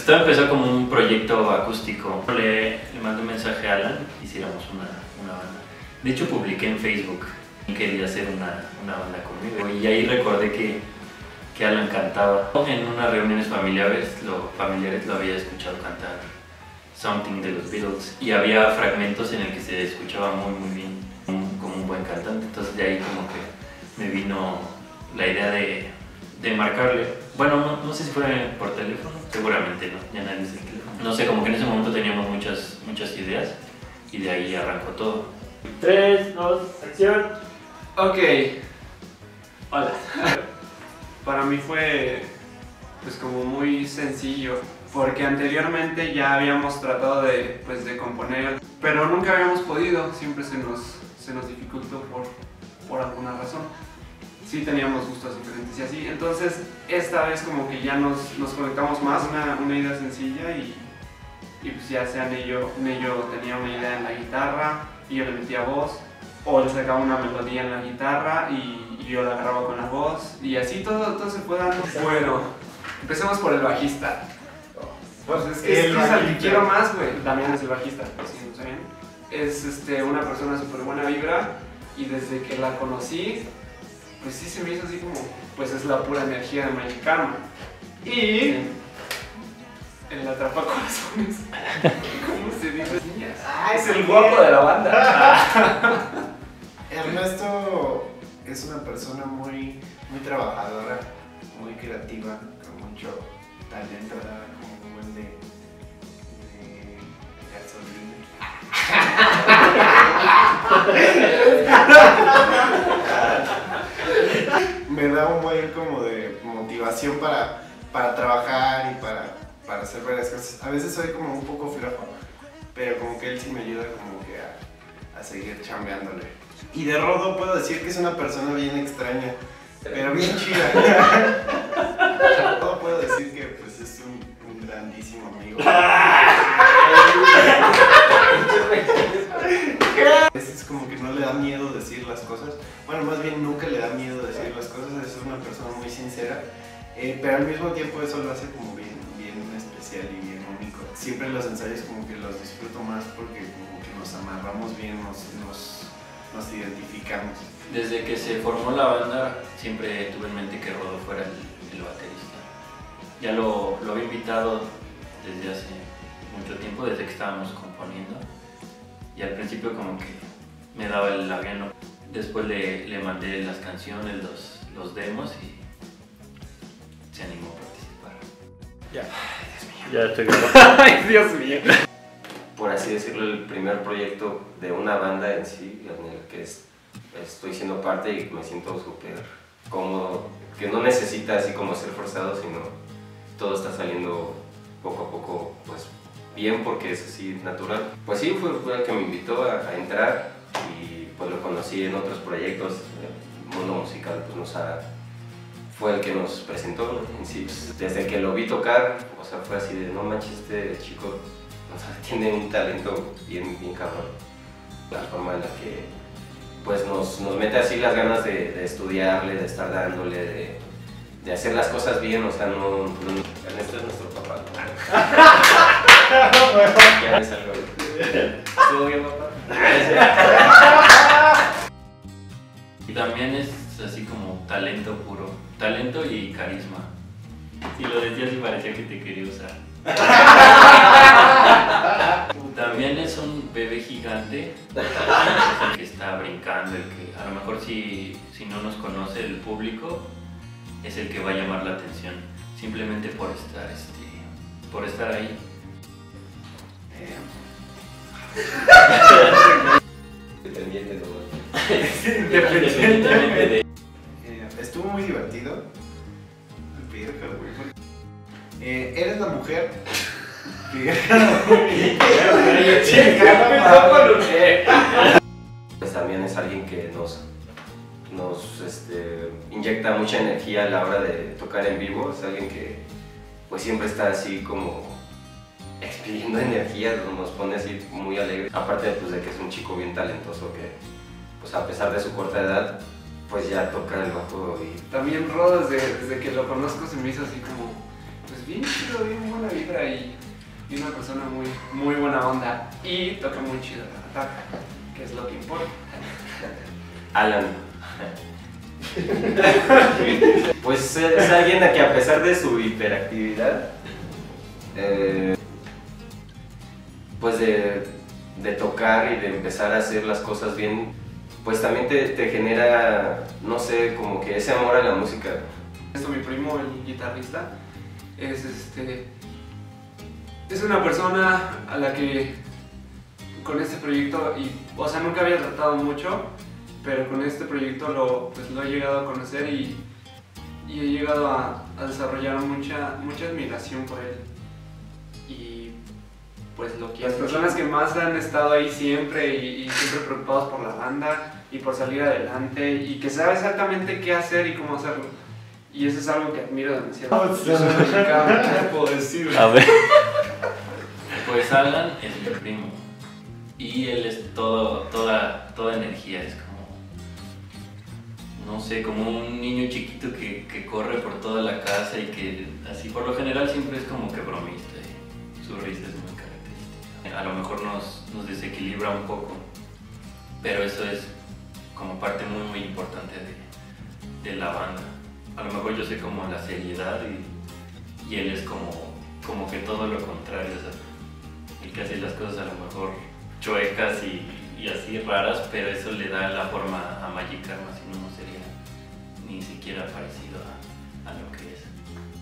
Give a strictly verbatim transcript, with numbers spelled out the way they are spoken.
Esto empezó como un proyecto acústico. Le, le mandé un mensaje a Alan, hiciéramos una, una banda. De hecho publiqué en Facebook que quería hacer una, una banda conmigo y ahí recordé que, que Alan cantaba. En unas reuniones familiares lo, familiares lo había escuchado cantar Something de los Beatles y había fragmentos en el que se escuchaba muy muy bien, como un buen cantante. Entonces de ahí como que me vino la idea de, de marcarle. Bueno, no, no sé si fue por teléfono, seguramente no, ya nadie dice el teléfono. No sé, como que en ese momento teníamos muchas, muchas ideas y de ahí arrancó todo. tres, dos, acción. Ok. Hola. Para mí fue pues como muy sencillo, porque anteriormente ya habíamos tratado de, pues, de componer, pero nunca habíamos podido, siempre se nos, se nos dificultó por, por alguna razón. Sí teníamos gustos diferentes y así, entonces esta vez como que ya nos, nos conectamos más, una, una idea sencilla y, y pues ya sea Nello, Nello tenía una idea en la guitarra y yo le metía voz, o le sacaba una melodía en la guitarra y, y yo la agarraba con la voz y así todo, todo se fue dando. Bueno, empecemos por el bajista. Pues es que, es, que es al que quiero más, güey. También es el bajista, si no saben. Es este, una persona súper buena vibra y desde que la conocí, pues sí se me hizo así como, pues es la pura energía de Mike Karma. Y el atrapacorazones. ¿Cómo se dice? Ah, es el guapo de la banda. Ernesto es una persona muy, muy trabajadora, muy creativa, con mucho talento, ¿verdad? Como un buen de, de gasolina. Me da un buen como de motivación para, para trabajar y para, para hacer varias cosas. A veces soy como un poco flojo, pero como que él sí me ayuda como que a, a seguir chambeándole. Y de Rodo puedo decir que es una persona bien extraña, pero bien chida. Rodo puedo decir que pues es un, un grandísimo amigo. Es como que no le da miedo decir las cosas. Bueno, más bien nunca le da miedo decir las cosas. Es una persona muy sincera, eh, pero al mismo tiempo eso lo hace como bien, bien especial y bien único. Siempre los ensayos como que los disfruto más porque como que nos amarramos bien, nos, nos, nos identificamos. Desde que se formó la banda siempre tuve en mente que Rodo fuera el, el baterista. Ya lo, lo había invitado desde hace mucho tiempo, desde que estábamos componiendo. Y al principio como que me daba el avión. Después le, le mandé las canciones, los, los demos y se animó a participar. Ya. Ay, Dios mío. Ya estoy grabando. Ay, Dios mío. Por así decirlo, el primer proyecto de una banda en sí, en el que es, estoy siendo parte y me siento súper cómodo, que no necesita así como ser forzado, sino todo está saliendo poco a poco pues bien porque es así natural. Pues sí, fue, fue el que me invitó a, a entrar y pues lo conocí en otros proyectos. El mundo musical pues nos ha, fue el que nos presentó, ¿no? En sí, pues, desde que lo vi tocar, o sea, fue así de no manches, este chico, o sea, tiene un talento bien, bien cabrón. La forma en la que pues nos, nos mete así las ganas de, de estudiarle, de estar dándole, de, de hacer las cosas bien, o sea, no, no Ernesto es nuestro papá. Ya ves algo. ¿Estuvo bien, papá? Y también es así como talento puro, talento y carisma. Si lo decías y parecía que te quería usar. También es un bebé gigante, el que está brincando, el que a lo mejor si, si no nos conoce el público, es el que va a llamar la atención, simplemente por estar, este, por estar ahí. Independiente, ¿no? Independientemente de... Eh, estuvo muy divertido. Eh, eres la mujer que... Pues también es alguien que nos, nos este, inyecta mucha energía a la hora de tocar en vivo. Es alguien que pues siempre está así como expidiendo energía, nos pone así muy alegres. Aparte pues, de que es un chico bien talentoso que pues a pesar de su corta edad pues ya toca el bajo y... También Rodo, desde, desde que lo conozco se me hizo así como pues bien chido, bien buena vibra y, y una persona muy, muy buena onda. Y toca muy chido la bataca, que es lo que importa. Alan. Pues es alguien a que a pesar de su hiperactividad, eh, pues de, de tocar y de empezar a hacer las cosas bien, pues también te, te genera, no sé, como que ese amor a la música. Esto, mi primo, el guitarrista, es este es una persona a la que con este proyecto, y, o sea, nunca había tratado mucho, pero con este proyecto lo, pues, lo he llegado a conocer y, y he llegado a, a desarrollar mucha, mucha admiración por él. Y pues lo que las personas que más han estado ahí siempre y, y siempre preocupados por la banda y por salir adelante y que sabe exactamente qué hacer y cómo hacerlo. Y eso es algo que admiro demasiado. Yo soy mexicano, ¿qué puedo decir? A ver. Pues Alan es mi primo y él es todo, toda, toda energía, es como, no sé, como un niño chiquito que, que corre por toda la casa y que así por lo general siempre es como que bromista y su risa es muy característica. A lo mejor nos, nos desequilibra un poco, pero eso es como parte muy muy importante de, de la banda. A lo mejor yo soy como la seriedad y, y él es como, como que todo lo contrario, o sea, el que hace las cosas a lo mejor chuecas y, y así raras, pero eso le da la forma a Magic Karma, si no, no sería ni siquiera parecido a, a lo que es.